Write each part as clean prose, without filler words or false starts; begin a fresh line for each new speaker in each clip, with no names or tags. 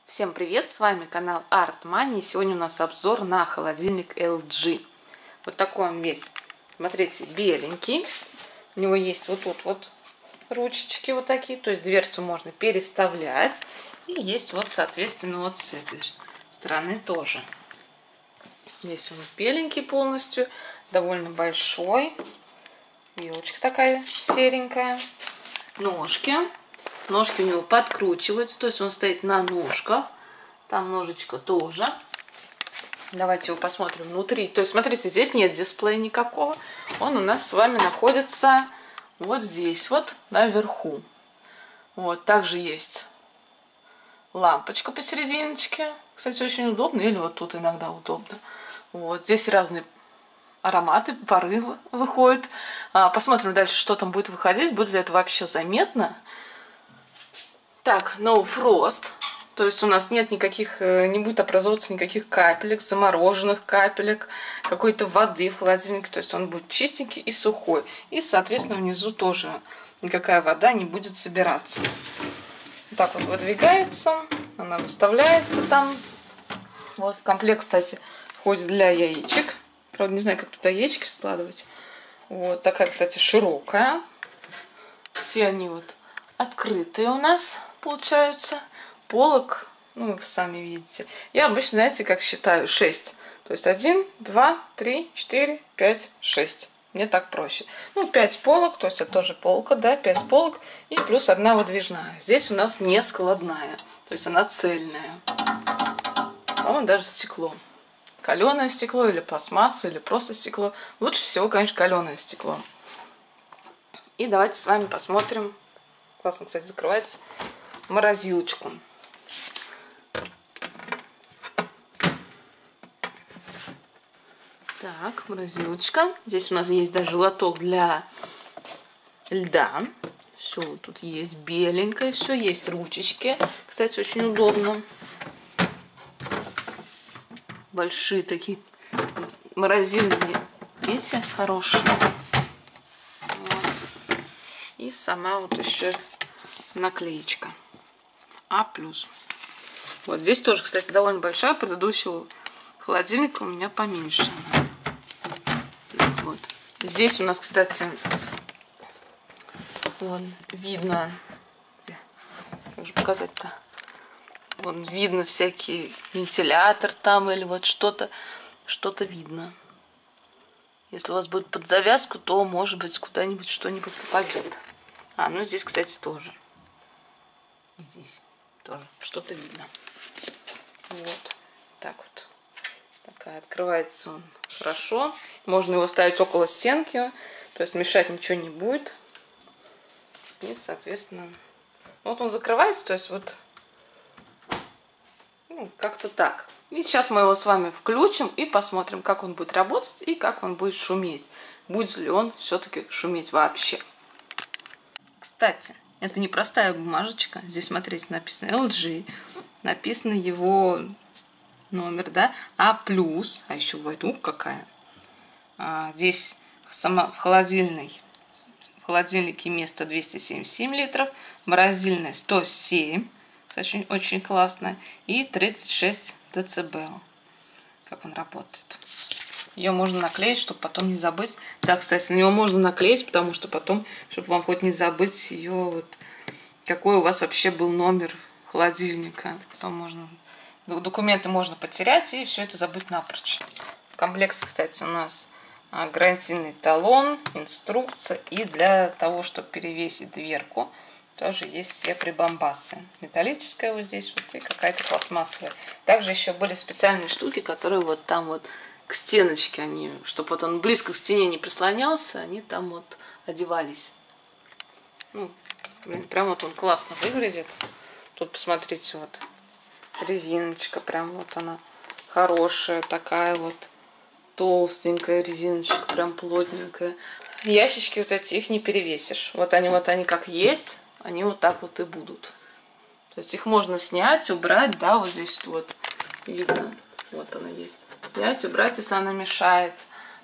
Всем привет, с вами канал Art Money. Сегодня у нас обзор на холодильник LG. Вот такой он весь, смотрите, беленький. У него есть вот тут вот ручечки вот такие, то есть дверцу можно переставлять. И есть вот, соответственно, вот с этой стороны тоже. Весь он беленький полностью, довольно большой. Вилочка такая серенькая. Ножки у него подкручиваются, то есть он стоит на ножках. Там ножечко тоже. Давайте его посмотрим внутри. То есть, смотрите, здесь нет дисплея никакого. Он у нас с вами находится вот здесь вот, наверху. Вот, также есть лампочка посерединочке. Кстати, очень удобно, или вот тут иногда удобно. Вот, здесь разные ароматы, пары выходят. Посмотрим дальше, что там будет выходить. Будет ли это вообще заметно. Так, No Frost. То есть у нас нет никаких, не будет образовываться никаких капелек, замороженных капелек, какой-то воды в холодильнике. То есть он будет чистенький и сухой. И, соответственно, внизу тоже никакая вода не будет собираться. Вот так вот выдвигается, она выставляется там. Вот в комплект, кстати, входит для яичек. Правда, не знаю, как туда яички складывать. Вот такая, кстати, широкая. Все они вот открытые у нас получаются. Полок, ну, вы сами видите. Я обычно, знаете, как считаю, 6. То есть 1, 2, 3, 4, 5, 6. Мне так проще. Ну, 5 полок, то есть это тоже полка, да, 5 полок. И плюс одна выдвижная. Здесь у нас не складная. То есть она цельная. По-моему, даже стекло. Каленое стекло или пластмасса, или просто стекло. Лучше всего, конечно, каленое стекло. И давайте с вами посмотрим. Классно, кстати, закрывается. Морозилочку. Так, морозилочка. Здесь у нас есть даже лоток для льда. Все тут есть беленькое, все есть ручечки. Кстати, очень удобно. Большие такие морозильные, видите, хорошие. Вот. И сама вот еще наклеечка. А+. Вот здесь тоже, кстати, довольно большая. Предыдущего холодильника у меня поменьше. Вот. Здесь у нас, кстати, вон видно, как же показать-то? Вон видно всякий вентилятор там или вот что-то видно. Если у вас будет под завязку, то, может быть, куда-нибудь что-нибудь попадет. Ну здесь, кстати, тоже. Здесь тоже что-то видно. Вот. Так вот. Такая открывается он хорошо. Можно его ставить около стенки. То есть мешать ничего не будет. И, соответственно, вот он закрывается. То есть вот как-то так. И сейчас мы его с вами включим и посмотрим, как он будет работать и как он будет шуметь. Будет ли он все-таки шуметь вообще. Кстати, это не простая бумажечка. Здесь, смотрите, написано LG. Написано его номер, да? А+. А еще бывает, какая. Здесь в холодильнике место 277 литров. Морозильная 107. Кстати, очень классно. И 36 дБ. Как он работает. Ее можно наклеить, чтобы потом не забыть. Да, кстати, на него можно наклеить, потому что потом, чтобы вам хоть не забыть ее, вот, какой у вас вообще был номер холодильника. Потом можно, документы можно потерять и все это забыть напрочь. В комплекте, кстати, у нас гарантийный талон, инструкция. И для того, чтобы перевесить дверку, тоже есть все прибамбасы. Металлическая вот здесь вот и какая-то пластмассовая. Также еще были специальные штуки, которые вот там вот к стеночке, они, чтобы вот он близко к стене не прислонялся, они там вот одевались. Ну, прям вот он классно выглядит. Тут посмотрите, вот резиночка, прям вот она хорошая, такая вот толстенькая резиночка, прям плотненькая. Ящички вот эти, их не перевесишь. Вот они как есть, они вот так вот и будут. То есть их можно снять, убрать, да, вот здесь вот видно, вот она есть. Снять, убрать, если она мешает.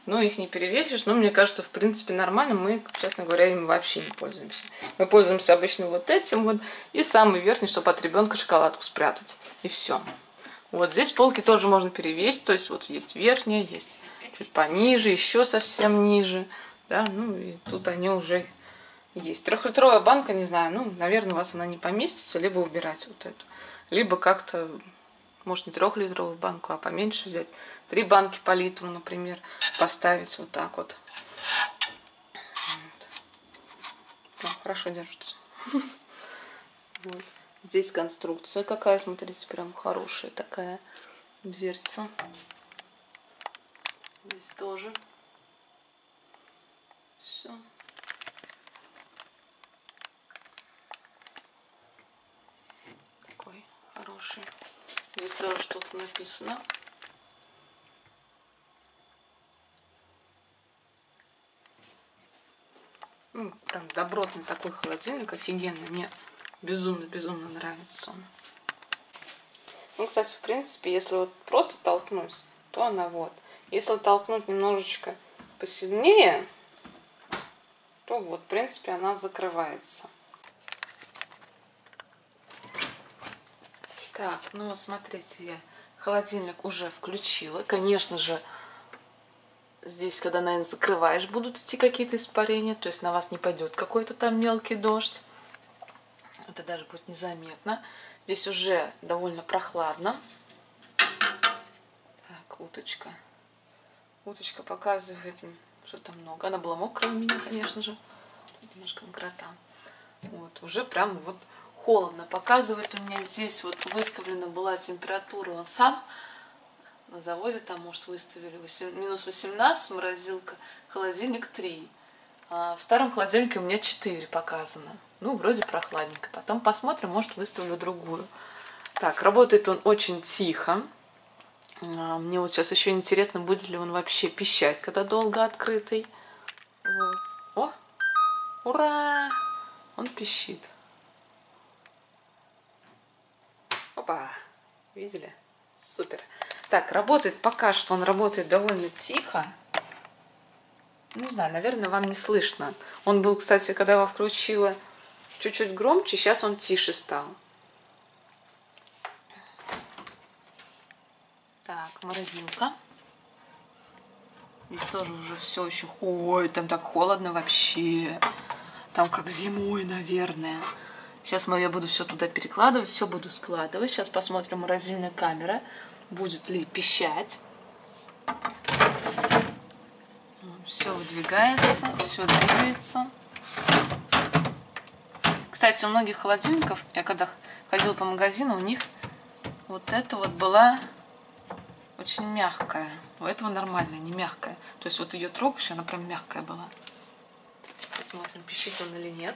Ну, их не перевесишь, но мне кажется, в принципе, нормально. Мы, честно говоря, им вообще не пользуемся. Мы пользуемся обычно вот этим вот. И самый верхний, чтобы от ребенка шоколадку спрятать. И все. Вот здесь полки тоже можно перевесить. То есть вот есть верхняя, есть чуть пониже, еще совсем ниже. Да, ну и тут они уже есть. 3-литровая банка, не знаю, ну, наверное, у вас она не поместится. Либо убирать вот эту. Либо как-то... Может, не 3-литровую банку, а поменьше взять. 3 банки по литру, например, поставить вот так вот. Ну, хорошо держится. Вот. Здесь конструкция какая, смотрите, прям хорошая такая дверца. Здесь тоже. Все. Такой хороший. Здесь тоже что-то написано. Ну, прям добротный такой холодильник, офигенный. Мне безумно нравится он. Ну, кстати, в принципе, если вот просто толкнуть, то она вот. Если толкнуть немножечко посильнее, то вот, в принципе, она закрывается. Так, ну, смотрите, я холодильник уже включила. Конечно же, здесь, когда, наверное, закрываешь, будут идти какие-то испарения. То есть на вас не пойдет какой-то там мелкий дождь. Это даже будет незаметно. Здесь уже довольно прохладно. Так, уточка. Уточка показывает, что там много. Она была мокрая у меня, конечно же. Тут немножко мокрота. Вот, уже прям вот холодно. Показывает у меня здесь вот выставлена была температура. Он сам на заводе там, может, выставили минус 18, морозилка, холодильник 3. А в старом холодильнике у меня 4 показано. Ну, вроде прохладненько. Потом посмотрим, может, выставлю другую. Так, работает он очень тихо. Мне вот сейчас еще интересно, будет ли он вообще пищать, когда долго открытый. Вот. О, ура! Он пищит. Опа! Видели? Супер. Так, работает пока что, он работает довольно тихо. Не знаю, наверное, вам не слышно. Он был, кстати, когда я его включила, чуть-чуть громче, сейчас он тише стал. Так, морозилка. Здесь тоже уже все очень... Ой, там так холодно вообще. Там как зимой, наверное. Сейчас я буду все туда перекладывать, все буду складывать. Сейчас посмотрим, морозильная камера, будет ли пищать. Все выдвигается, все двигается. Кстати, у многих холодильников, я когда ходила по магазину, у них вот это вот была очень мягкая. У этого нормальная, не мягкая. То есть вот ее трогаешь, она прям мягкая была. Посмотрим, пищит он или нет.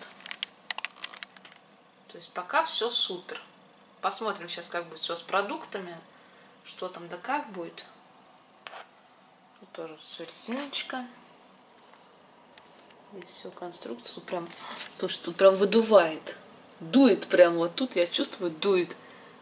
То есть пока все супер. Посмотрим сейчас, как будет все с продуктами. Что там да как будет. Тут тоже все резиночка. Здесь все конструкцию прям. Слушай, тут прям выдувает. Дует прям вот тут, я чувствую, дует.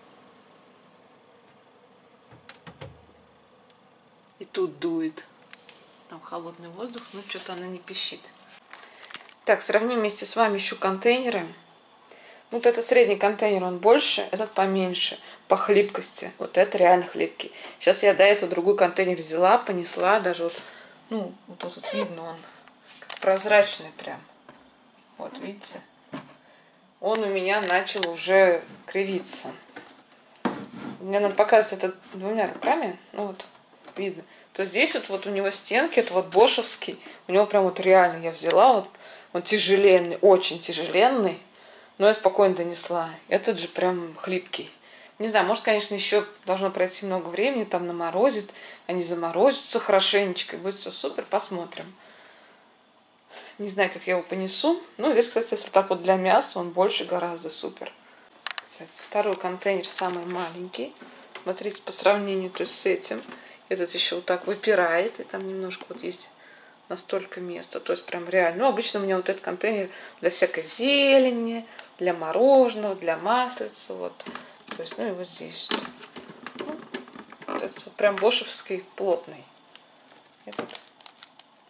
И тут дует. Там холодный воздух, но что-то она не пищит. Так, сравним вместе с вами еще контейнеры. Вот этот средний контейнер, он больше, этот поменьше. По хлипкости. Вот это реально хлипкий. Сейчас я до этого другой контейнер взяла, понесла. Даже вот, ну, вот тут вот видно, он как прозрачный прям. Вот, видите? Он у меня начал уже кривиться. Мне надо показывать это 2 руками. Ну вот, видно. То здесь вот у него стенки, это вот бошевский. У него прям вот реально я взяла. Вот, он тяжеленный, очень тяжеленный. Но я спокойно донесла. Этот же прям хлипкий. Не знаю, может, конечно, еще должно пройти много времени, там наморозит, они заморозятся хорошенечко, и будет все супер, посмотрим. Не знаю, как я его понесу. Ну, здесь, кстати, если так вот для мяса, он больше гораздо супер. Кстати, второй контейнер самый маленький. Смотрите, по сравнению то есть с этим. Этот еще вот так выпирает, и там немножко вот есть настолько места. То есть прям реально. Ну, обычно у меня вот этот контейнер для всякой зелени, для мороженого, для маслица, вот. То есть, ну и вот здесь. Ну, вот этот вот прям бошевский, плотный. Этот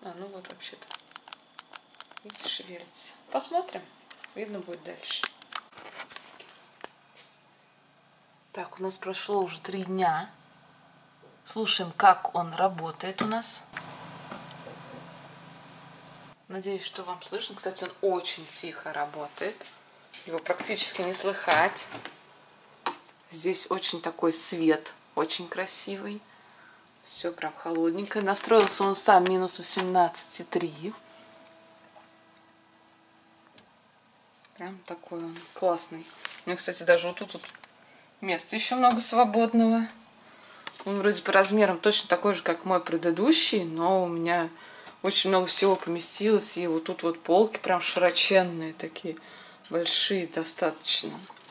Ну вот вообще-то. Видите, шевелится. Посмотрим. Видно будет дальше. Так, у нас прошло уже 3 дня. Слушаем, как он работает у нас. Надеюсь, что вам слышно. Кстати, он очень тихо работает. Его практически не слыхать. Здесь очень такой свет, очень красивый. Все прям холодненько. Настроился он сам минус 18,3. Прям такой он классный. У меня, кстати, даже вот тут места еще много свободного. Он вроде по размерам точно такой же, как мой предыдущий, но у меня очень много всего поместилось. И вот тут вот полки прям широченные такие, большие достаточно.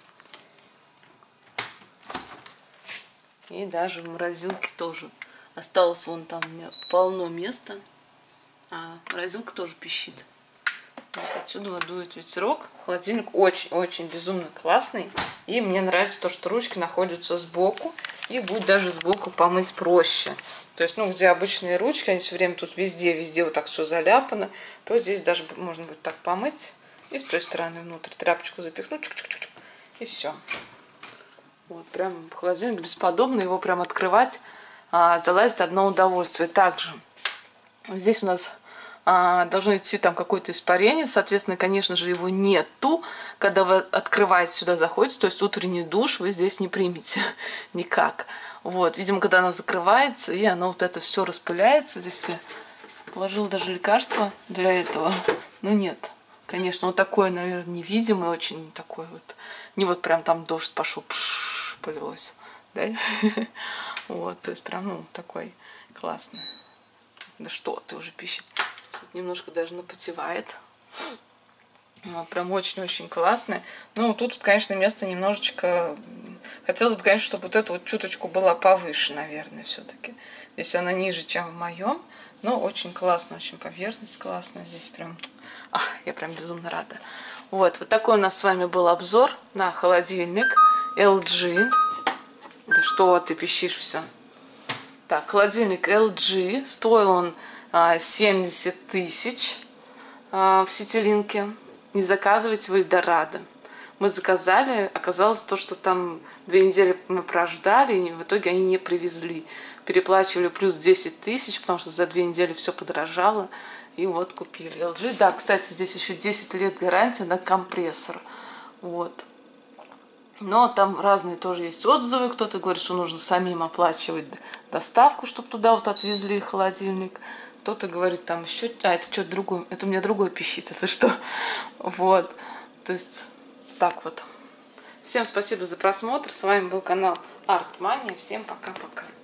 И даже в морозилке тоже. Осталось вон там у меня полно места. А морозилка тоже пищит. Вот отсюда дует ветерок. Холодильник очень-очень безумно классный. И мне нравится то, что ручки находятся сбоку. И будет даже сбоку помыть проще. То есть, ну, где обычные ручки, они все время тут везде вот так все заляпано, то здесь даже можно будет так помыть. И с той стороны внутрь тряпочку запихнуть. Чик-чик-чик, и все. Вот, прям холодильник бесподобный. Его прям открывать залазит одно удовольствие. Также здесь у нас должно идти там какое-то испарение, соответственно, конечно же, его нету, когда вы открываете сюда, заходите, то есть утренний душ вы здесь не примете никак. Вот, видимо, когда она закрывается, и оно вот это все распыляется, здесь я положила даже лекарство для этого, но нет, конечно, вот такое, наверное, невидимое, очень такое вот, не вот прям там дождь пошел, полилось, да, вот, то есть прям, ну, такой классный. Да что, ты уже пищит. Тут немножко даже напотевает. Вот, прям очень-очень классная. Ну, тут, конечно, место немножечко... Хотелось бы, конечно, чтобы вот эта вот чуточку была повыше, наверное, все-таки. Здесь она ниже, чем в моем. Но очень классно, очень поверхность классная. Здесь прям... я прям безумно рада. Вот такой у нас с вами был обзор на холодильник LG. Да что ты пищишь все? Так, холодильник LG. Стоил он 70 тысяч в Ситилинке. Не заказывайте в Эльдорадо. Мы заказали, оказалось то, что там 2 недели мы прождали, и в итоге они не привезли. Переплачивали плюс 10 тысяч, потому что за 2 недели все подорожало. И вот купили LG. Да, кстати, здесь еще 10 лет гарантия на компрессор. Вот. Но там разные тоже есть отзывы. Кто-то говорит, что нужно самим оплачивать доставку, чтобы туда вот отвезли холодильник. Кто-то говорит, там еще... это что-то другое. Это у меня другое пищит, это что? Вот. То есть, так вот. Всем спасибо за просмотр. С вами был канал Art Mania. Всем пока-пока.